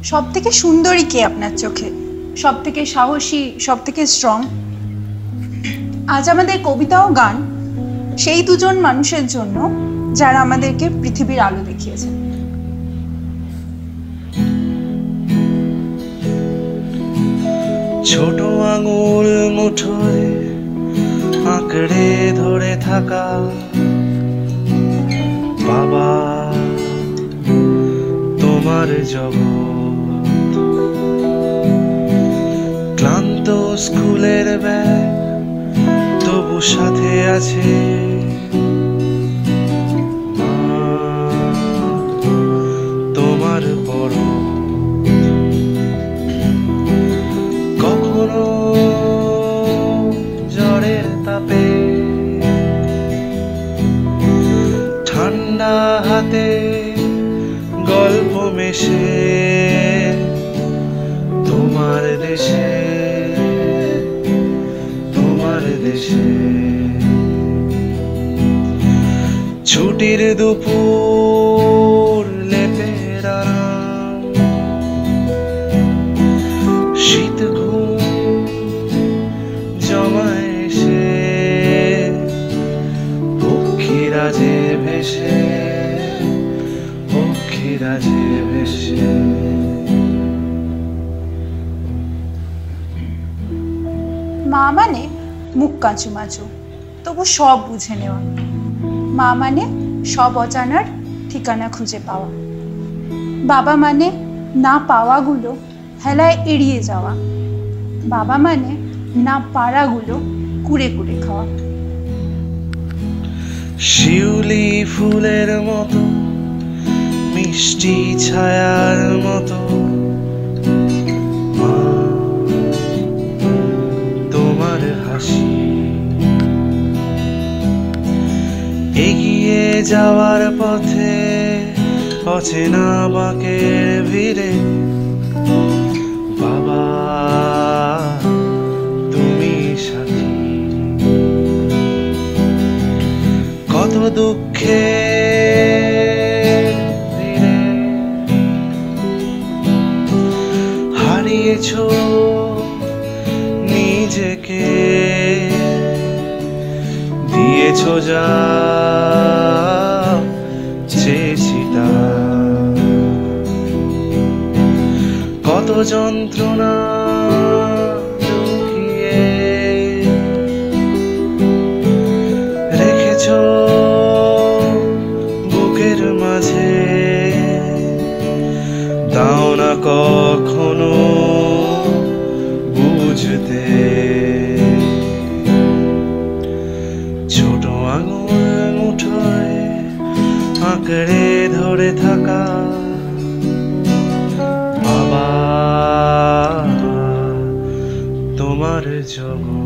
সবথেকে সুন্দরী কে আপনার চোখে, সবথেকে সাহসী, সবথেকে স্ট্রং? আজ আমাদের কবিতা ও গান সেই দুজন মানুষের জন্য যারা আমাদেরকে পৃথিবীর আলো দেখিয়েছে। ছোট আঙুল মুঠোয় আঁকড়ে ধরে থাকা বাবা তোমার জগৎ, ক্লান্ত স্কুলের ব্যাগ তবু সাথে আছে তোমার বড়। কখনো ঝড়ের তাপে ঠান্ডা হাতে গল্প মেশে তোমার দেশে, তোমার দেশে। ছুটির দুপুর লেপের আরাম, শীত ঘুম জমায় এসে পক্ষীরা যে ভেসে, পক্ষীরা যে ভেসে। মা মানে মুখ কাঁচু মাচু তবু সব বুঝে নেওয়া। মা মানে সব অজানার ঠিকানা খুঁজে পাওয়া। বাবা মানে না পাওয়াগুলো হেলায় এড়িয়ে যাওয়া। বাবা মানে না পারাগুলো কুড়ে কুড়ে খাওয়া। শিউলি ফুলের মতো মিষ্টি ছায়ার মতো মা তোমার হাসি, এগিয়ে যাওয়ার পথে অচেনা বাঁকের ভিড়ে বাবা তুমি সাথী। কত দুঃখে হারিয়েছো নিজেকে, দিয়েছো যা চেয়েছি তা। কত যন্ত্রণা লুকিয়ে রেখেছো বুকের মাঝে, দাও না কখনো বুঝতে। ছোট আঙুল মুঠোয় আঁকড়ে ধরে থাকা বাবা তোমার জগৎ।